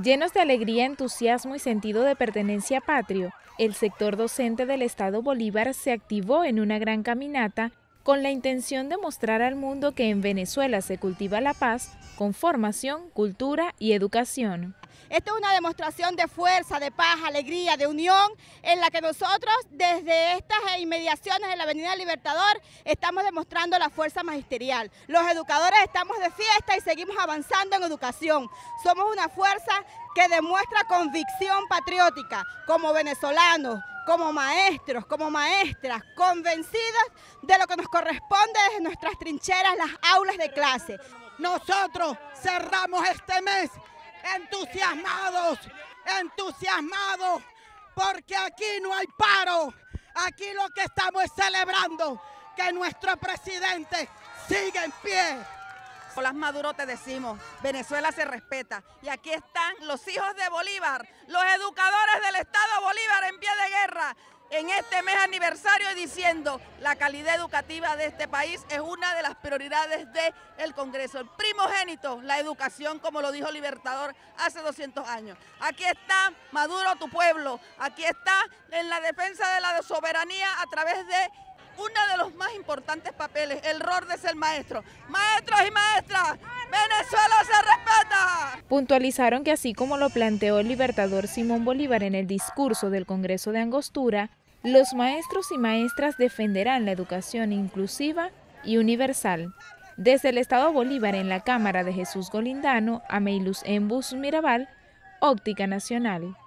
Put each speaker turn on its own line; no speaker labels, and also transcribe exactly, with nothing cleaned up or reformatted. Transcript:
Llenos de alegría, entusiasmo y sentido de pertenencia patrio, el sector docente del Estado Bolívar se activó en una gran caminata con la intención de mostrar al mundo que en Venezuela se cultiva la paz con formación, cultura y educación.
Esta es una demostración de fuerza, de paz, alegría, de unión, en la que nosotros desde estas inmediaciones de la Avenida Libertador estamos demostrando la fuerza magisterial. Los educadores estamos de fiesta y seguimos avanzando en educación. Somos una fuerza que demuestra convicción patriótica como venezolanos, como maestros, como maestras, convencidas de lo que nos corresponde desde nuestras trincheras, las aulas de clase.
Nosotros cerramos este mes entusiasmados, entusiasmados, porque aquí no hay paro, aquí lo que estamos es celebrando que nuestro presidente sigue en pie.
Nicolás Maduro te decimos, Venezuela se respeta y aquí están los hijos de Bolívar, los educadores del Estado Bolívar en pie de guerra, en este mes aniversario diciendo la calidad educativa de este país es una de las prioridades del Congreso. El primogénito, la educación, como lo dijo Libertador hace doscientos años. Aquí está Maduro, tu pueblo, aquí está en la defensa de la soberanía a través de uno de los más importantes papeles, el rol de ser maestro. Maestros y maestras, Venezuela se respeta.
Puntualizaron que así como lo planteó el libertador Simón Bolívar en el discurso del Congreso de Angostura, los maestros y maestras defenderán la educación inclusiva y universal. Desde el Estado Bolívar en la Cámara de Jesús Golindano, Ameilus Embus Mirabal, Óptica Nacional.